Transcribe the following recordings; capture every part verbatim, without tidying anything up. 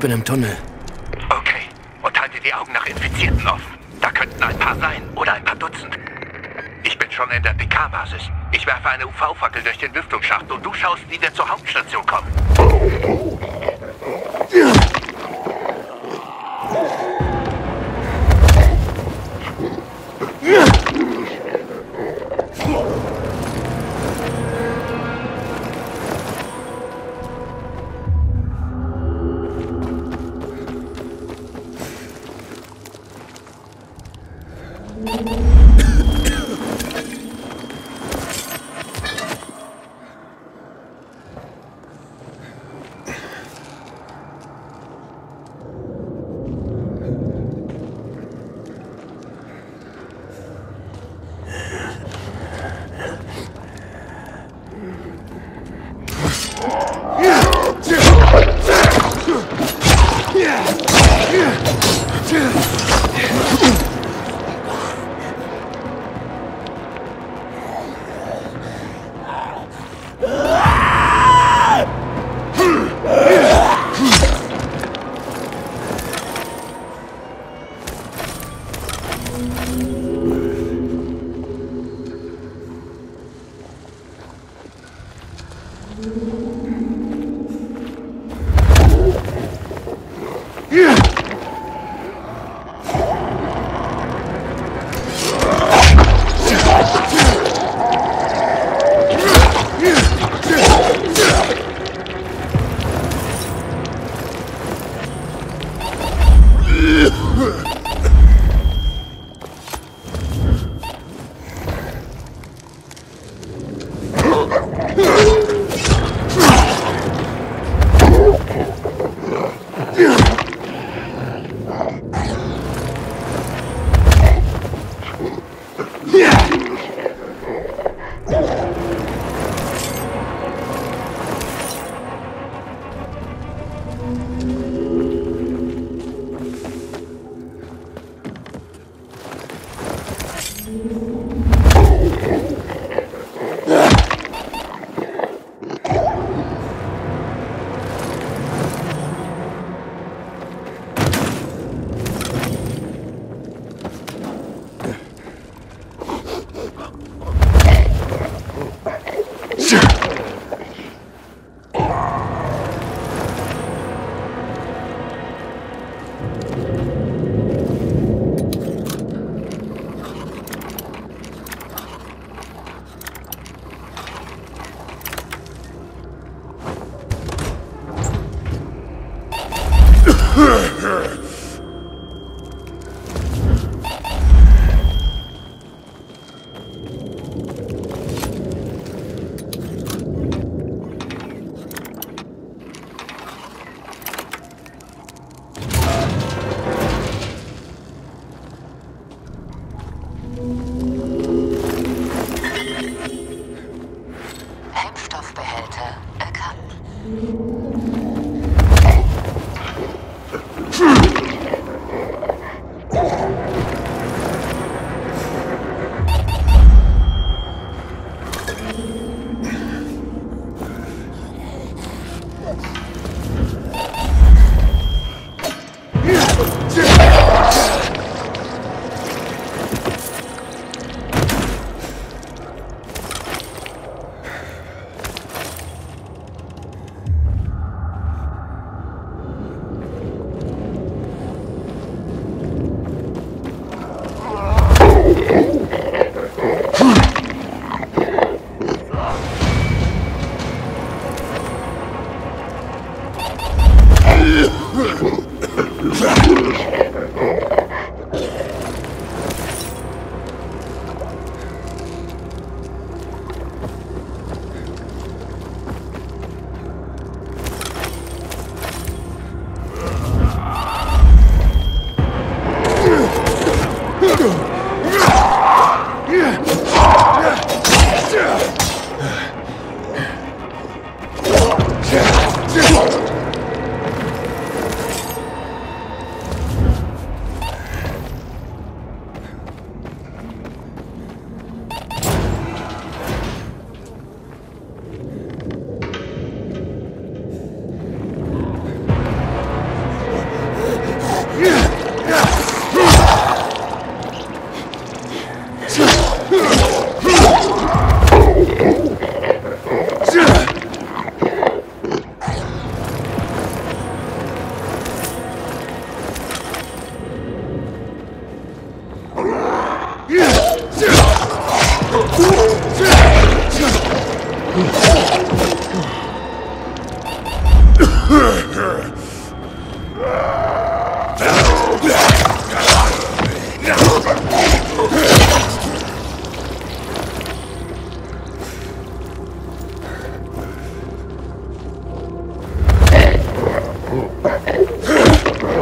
bin im Tunnel. Okay. Und halte die Augen nach Infizierten offen. Da könnten ein paar sein. Oder ein paar Dutzend. Ich bin schon in der P K-Basis. Ich werfe eine U V-Fackel durch den Lüftungsschacht und du schaust, wie wir zur Hauptstation kommen. Hemmstoffbehälter erkannt.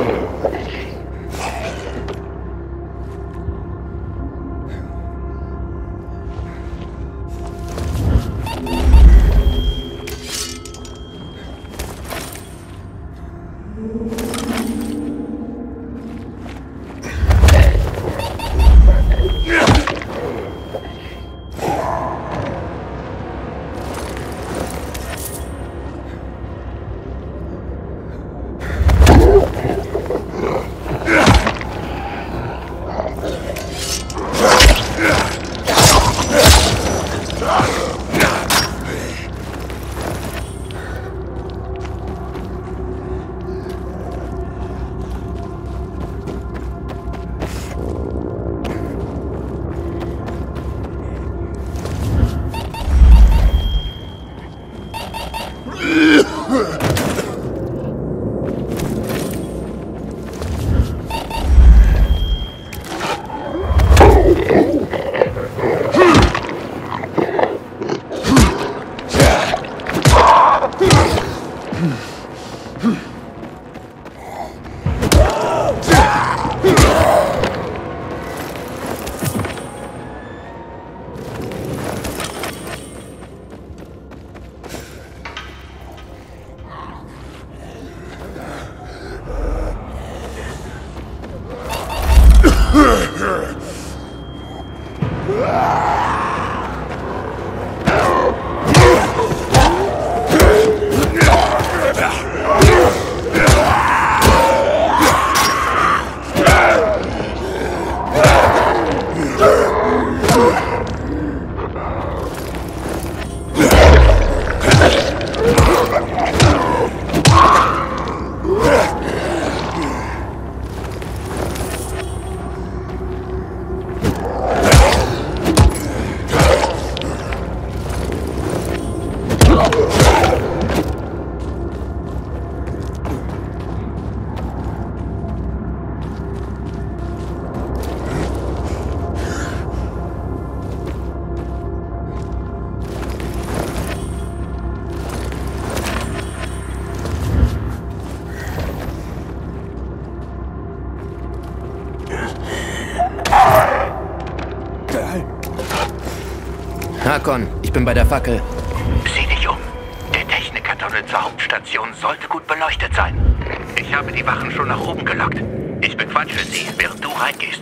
Hakon, ich bin bei der Fackel. Sieh dich um. Der Technikertunnel zur Hauptstation sollte gut beleuchtet sein. Ich habe die Wachen schon nach oben gelockt. Ich bequatsche sie, während du reingehst.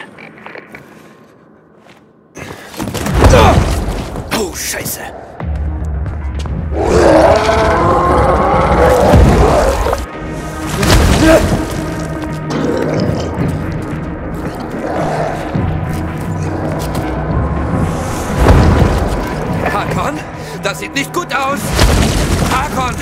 Oh, Scheiße. Hakon? Das sieht nicht gut aus! Hakon!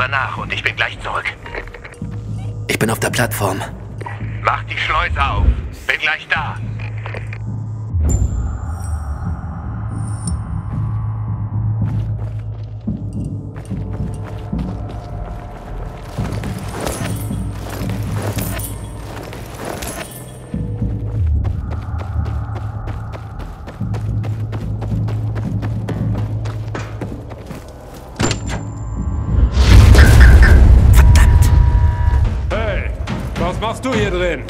nach und ich bin gleich zurück. Ich bin auf der Plattform. Mach die Schleuse auf. Bin gleich da. Was machst du hier drin?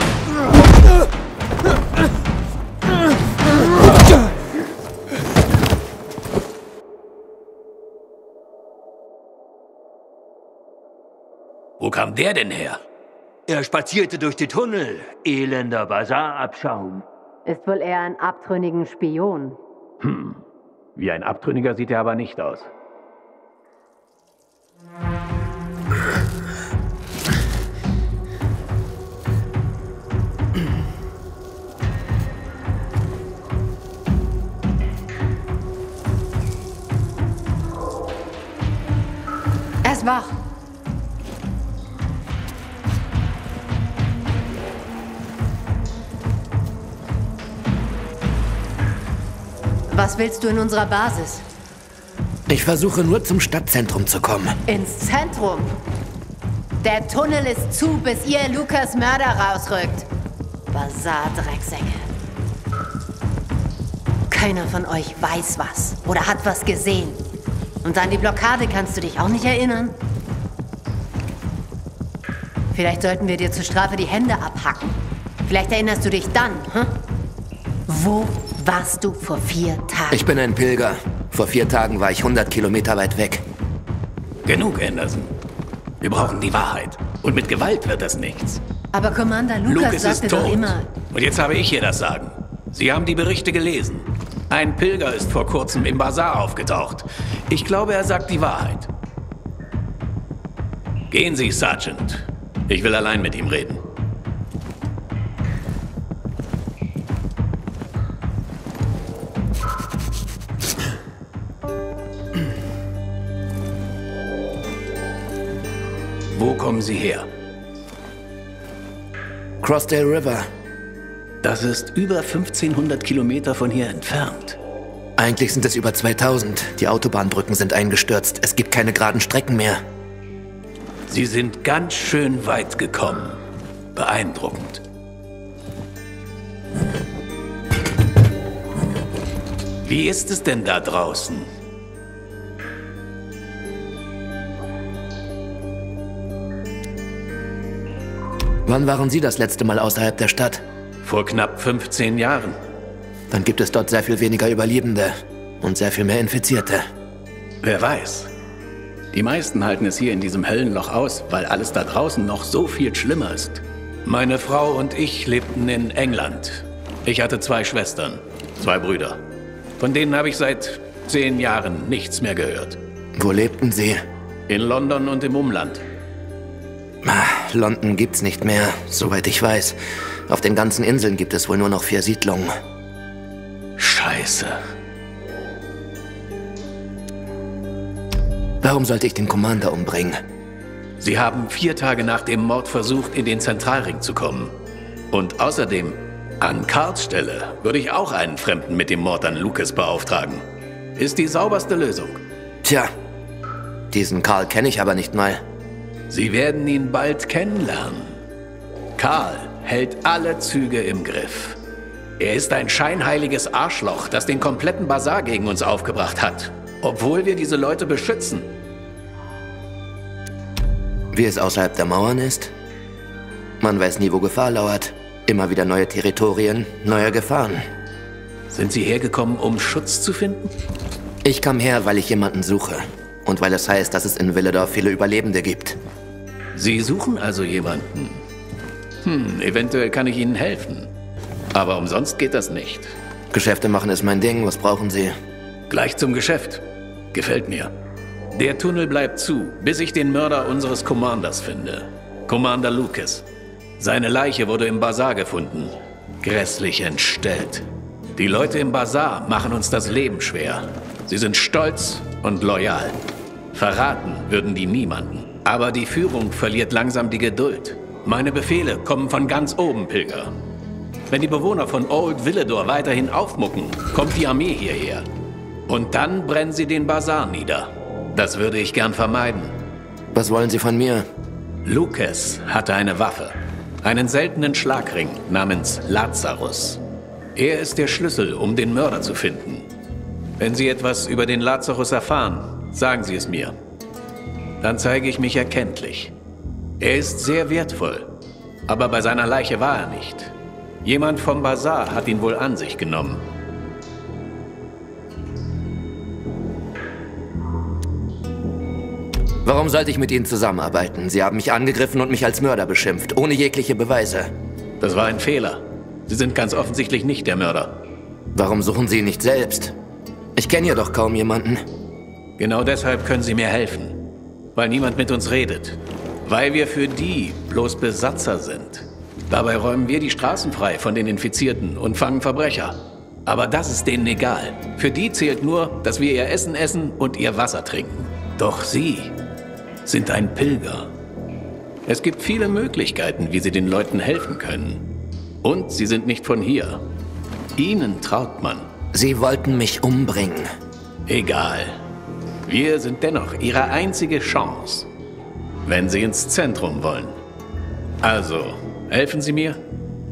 Wo kam der denn her? Er spazierte durch die Tunnel. Elender Basarabschaum. Ist wohl eher ein abtrünnigen Spion. Hm. Wie ein Abtrünniger sieht er aber nicht aus. Er ist wach. Was willst du in unserer Basis? Ich versuche nur zum Stadtzentrum zu kommen. Ins Zentrum? Der Tunnel ist zu, bis ihr Lukas Mörder rausrückt. Basar-Drecksäcke. Keiner von euch weiß was oder hat was gesehen. Und an die Blockade kannst du dich auch nicht erinnern? Vielleicht sollten wir dir zur Strafe die Hände abhacken. Vielleicht erinnerst du dich dann, hm? Wo warst du vor vier Tagen? Ich bin ein Pilger. Vor vier Tagen war ich hundert Kilometer weit weg. Genug, Anderson. Wir brauchen die Wahrheit. Und mit Gewalt wird das nichts. Aber Commander Lucas Lucas sagte ist doch tot. immer... Und jetzt habe ich hier das Sagen. Sie haben die Berichte gelesen. Ein Pilger ist vor kurzem im Basar aufgetaucht. Ich glaube, er sagt die Wahrheit. Gehen Sie, Sergeant. Ich will allein mit ihm reden. Wo kommen Sie her? Crossdale River. Das ist über fünfzehnhundert Kilometer von hier entfernt. Eigentlich sind es über zweitausend. Die Autobahnbrücken sind eingestürzt. Es gibt keine geraden Strecken mehr. Sie sind ganz schön weit gekommen. Beeindruckend. Wie ist es denn da draußen? Wann waren Sie das letzte Mal außerhalb der Stadt? Vor knapp fünfzehn Jahren. Dann gibt es dort sehr viel weniger Überlebende und sehr viel mehr Infizierte. Wer weiß. Die meisten halten es hier in diesem Höllenloch aus, weil alles da draußen noch so viel schlimmer ist. Meine Frau und ich lebten in England. Ich hatte zwei Schwestern, zwei Brüder. Von denen habe ich seit zehn Jahren nichts mehr gehört. Wo lebten Sie? In London und im Umland. Ah, London gibt's nicht mehr, soweit ich weiß. Auf den ganzen Inseln gibt es wohl nur noch vier Siedlungen. Scheiße. Warum sollte ich den Commander umbringen? Sie haben vier Tage nach dem Mord versucht, in den Zentralring zu kommen. Und außerdem, an Carls Stelle würde ich auch einen Fremden mit dem Mord an Lucas beauftragen. Ist die sauberste Lösung. Tja, diesen Carl kenne ich aber nicht mal. Sie werden ihn bald kennenlernen. Carl hält alle Züge im Griff. Er ist ein scheinheiliges Arschloch, das den kompletten Basar gegen uns aufgebracht hat. Obwohl wir diese Leute beschützen. Wie es außerhalb der Mauern ist? Man weiß nie, wo Gefahr lauert. Immer wieder neue Territorien, neue Gefahren. Sind Sie hergekommen, um Schutz zu finden? Ich kam her, weil ich jemanden suche. Und weil es heißt, dass es in Villedorf viele Überlebende gibt. Sie suchen also jemanden. Hm, eventuell kann ich Ihnen helfen. Aber umsonst geht das nicht. Geschäfte machen ist mein Ding. Was brauchen Sie? Gleich zum Geschäft. Gefällt mir. Der Tunnel bleibt zu, bis ich den Mörder unseres Commanders finde. Commander Lucas. Seine Leiche wurde im Basar gefunden. Grässlich entstellt. Die Leute im Basar machen uns das Leben schwer. Sie sind stolz und loyal. Verraten würden die niemanden. Aber die Führung verliert langsam die Geduld. Meine Befehle kommen von ganz oben, Pilger. Wenn die Bewohner von Old Villedor weiterhin aufmucken, kommt die Armee hierher. Und dann brennen sie den Basar nieder. Das würde ich gern vermeiden. Was wollen Sie von mir? Lucas hatte eine Waffe. Einen seltenen Schlagring namens Lazarus. Er ist der Schlüssel, um den Mörder zu finden. Wenn Sie etwas über den Lazarus erfahren, sagen Sie es mir. Dann zeige ich mich erkenntlich. Er ist sehr wertvoll, aber bei seiner Leiche war er nicht. Jemand vom Basar hat ihn wohl an sich genommen. Warum sollte ich mit Ihnen zusammenarbeiten? Sie haben mich angegriffen und mich als Mörder beschimpft, ohne jegliche Beweise. Das war ein Fehler. Sie sind ganz offensichtlich nicht der Mörder. Warum suchen Sie ihn nicht selbst? Ich kenne hier doch kaum jemanden. Genau deshalb können Sie mir helfen. Weil niemand mit uns redet. Weil wir für die bloß Besatzer sind. Dabei räumen wir die Straßen frei von den Infizierten und fangen Verbrecher. Aber das ist denen egal. Für die zählt nur, dass wir ihr Essen essen und ihr Wasser trinken. Doch Sie sind ein Pilger. Es gibt viele Möglichkeiten, wie Sie den Leuten helfen können. Und Sie sind nicht von hier. Ihnen traut man. Sie wollten mich umbringen. Egal. Wir sind dennoch Ihre einzige Chance, wenn Sie ins Zentrum wollen. Also, helfen Sie mir?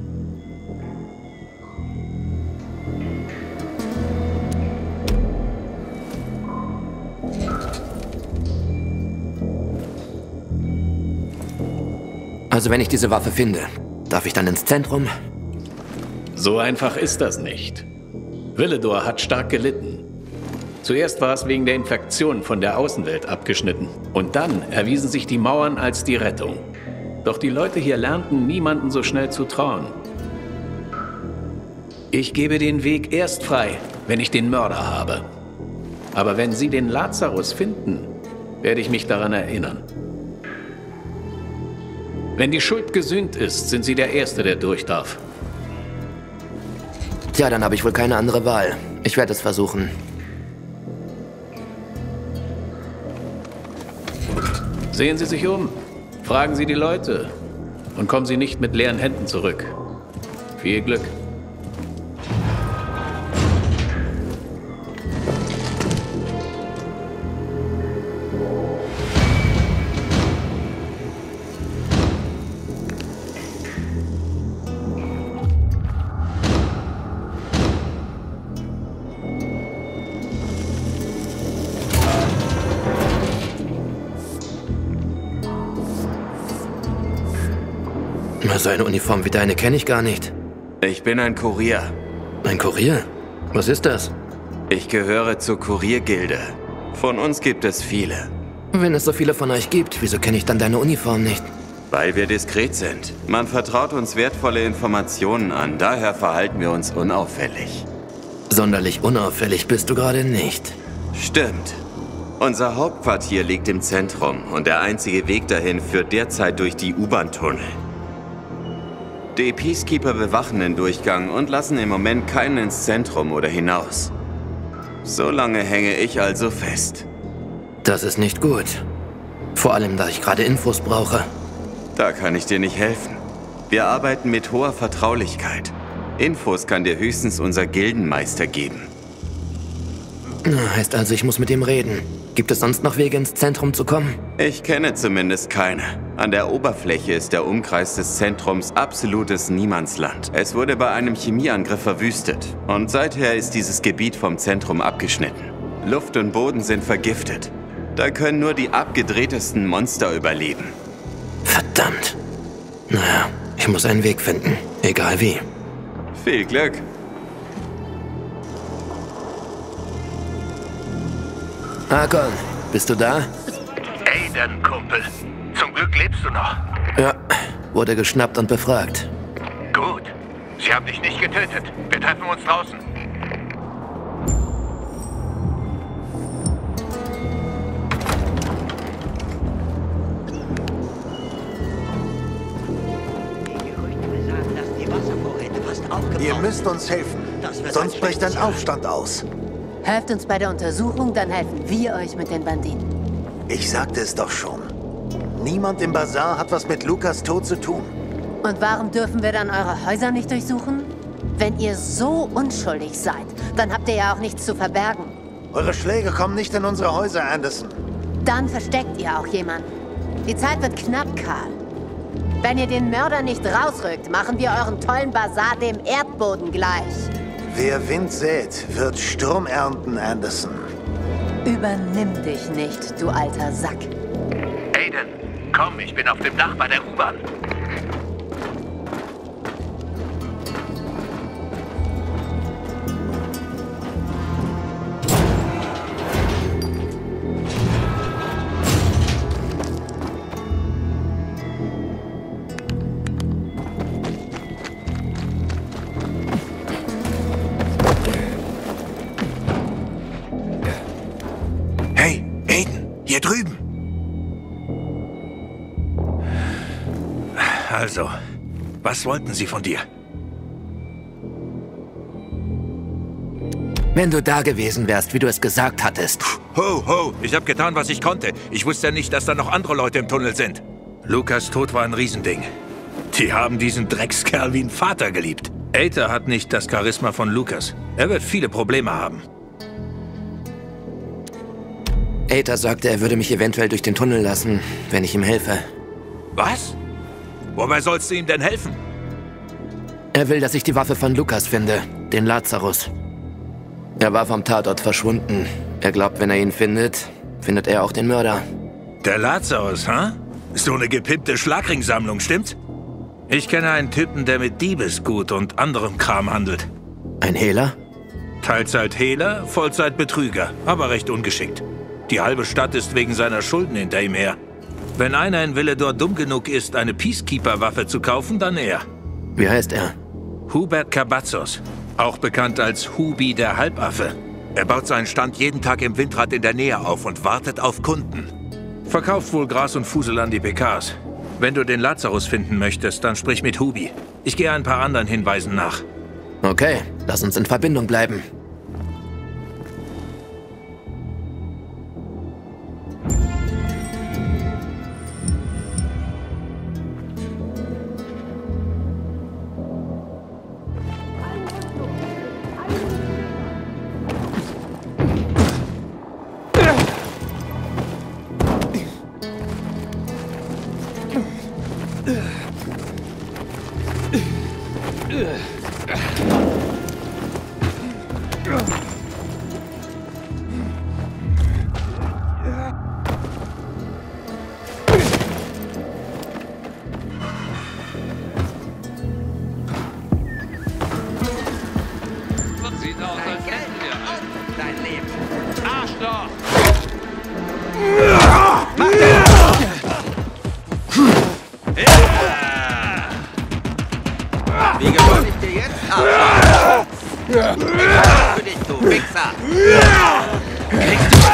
Also wenn ich diese Waffe finde, darf ich dann ins Zentrum? So einfach ist das nicht. Villedor hat stark gelitten. Zuerst war es wegen der Infektion von der Außenwelt abgeschnitten. Und dann erwiesen sich die Mauern als die Rettung. Doch die Leute hier lernten, niemandem so schnell zu trauen. Ich gebe den Weg erst frei, wenn ich den Mörder habe. Aber wenn Sie den Lazarus finden, werde ich mich daran erinnern. Wenn die Schuld gesühnt ist, sind Sie der Erste, der durch darf. Tja, dann habe ich wohl keine andere Wahl. Ich werde es versuchen. Sehen Sie sich um. Fragen Sie die Leute. Und kommen Sie nicht mit leeren Händen zurück. Viel Glück. So eine Uniform wie deine kenne ich gar nicht. Ich bin ein Kurier. Ein Kurier? Was ist das? Ich gehöre zur Kuriergilde. Von uns gibt es viele. Wenn es so viele von euch gibt, wieso kenne ich dann deine Uniform nicht? Weil wir diskret sind. Man vertraut uns wertvolle Informationen an, daher verhalten wir uns unauffällig. Sonderlich unauffällig bist du gerade nicht. Stimmt. Unser Hauptquartier liegt im Zentrum und der einzige Weg dahin führt derzeit durch die U-Bahn-Tunnel. Die Peacekeeper bewachen den Durchgang und lassen im Moment keinen ins Zentrum oder hinaus. So lange hänge ich also fest. Das ist nicht gut. Vor allem, da ich gerade Infos brauche. Da kann ich dir nicht helfen. Wir arbeiten mit hoher Vertraulichkeit. Infos kann dir höchstens unser Gildenmeister geben. Heißt also, ich muss mit ihm reden. Gibt es sonst noch Wege, ins Zentrum zu kommen? Ich kenne zumindest keine. An der Oberfläche ist der Umkreis des Zentrums absolutes Niemandsland. Es wurde bei einem Chemieangriff verwüstet. Und seither ist dieses Gebiet vom Zentrum abgeschnitten. Luft und Boden sind vergiftet. Da können nur die abgedrehtesten Monster überleben. Verdammt. Naja, ich muss einen Weg finden. Egal wie. Viel Glück. Hakon, bist du da? Aiden, Kumpel. Zum Glück lebst du noch. Ja, wurde geschnappt und befragt. Gut. Sie haben dich nicht getötet. Wir treffen uns draußen. Ihr müsst uns helfen, sonst bricht ein Aufstand aus. Helft uns bei der Untersuchung, dann helfen wir euch mit den Banditen. Ich sagte es doch schon. Niemand im Bazar hat was mit Lukas Tod zu tun. Und warum dürfen wir dann eure Häuser nicht durchsuchen? Wenn ihr so unschuldig seid, dann habt ihr ja auch nichts zu verbergen. Eure Schläge kommen nicht in unsere Häuser, Anderson. Dann versteckt ihr auch jemanden. Die Zeit wird knapp, Karl. Wenn ihr den Mörder nicht rausrückt, machen wir euren tollen Bazar dem Erdboden gleich. Wer Wind sät, wird Sturm ernten, Anderson. Übernimm dich nicht, du alter Sack. Aiden, komm, ich bin auf dem Dach bei der U-Bahn. Hier drüben. Also, was wollten Sie von dir? Wenn du da gewesen wärst, wie du es gesagt hattest. Ho, ho, ich habe getan, was ich konnte. Ich wusste ja nicht, dass da noch andere Leute im Tunnel sind. Lukas Tod war ein Riesending. Die haben diesen Dreckskerl wie einen Vater geliebt. Aether hat nicht das Charisma von Lukas. Er wird viele Probleme haben. Aether sagte, er würde mich eventuell durch den Tunnel lassen, wenn ich ihm helfe. Was? Wobei sollst du ihm denn helfen? Er will, dass ich die Waffe von Lukas finde, den Lazarus. Er war vom Tatort verschwunden. Er glaubt, wenn er ihn findet, findet er auch den Mörder. Der Lazarus, hä? Huh? So eine gepimpte Schlagringsammlung, stimmt? Ich kenne einen Typen, der mit Diebesgut und anderem Kram handelt. Ein Hehler? Teilzeit Hehler, Vollzeit Betrüger, aber recht ungeschickt. Die halbe Stadt ist wegen seiner Schulden hinter ihm her. Wenn einer in Villedor dumm genug ist, eine Peacekeeper-Waffe zu kaufen, dann er. Wie heißt er? Hubert Kabazos, auch bekannt als Hubi der Halbaffe. Er baut seinen Stand jeden Tag im Windrad in der Nähe auf und wartet auf Kunden. Verkauft wohl Gras und Fusel an die P Ks. Wenn du den Lazarus finden möchtest, dann sprich mit Hubi. Ich gehe ein paar anderen Hinweisen nach. Okay, lass uns in Verbindung bleiben. Wie gewöhne ich dir jetzt ab? Für dich, du Wichser! Kriegst du...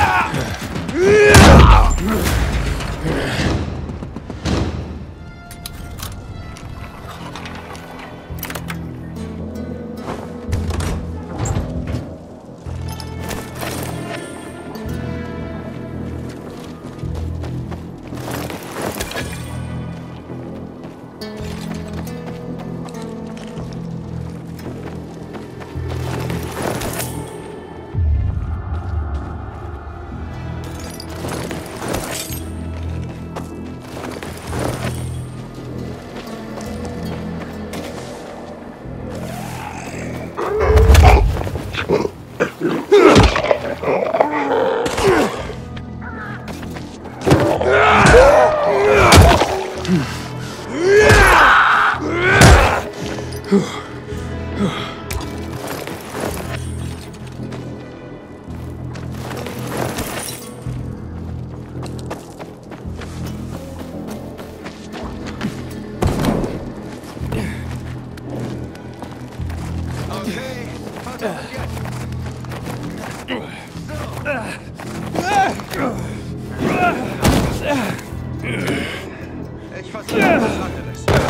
Ich versuche was anderes.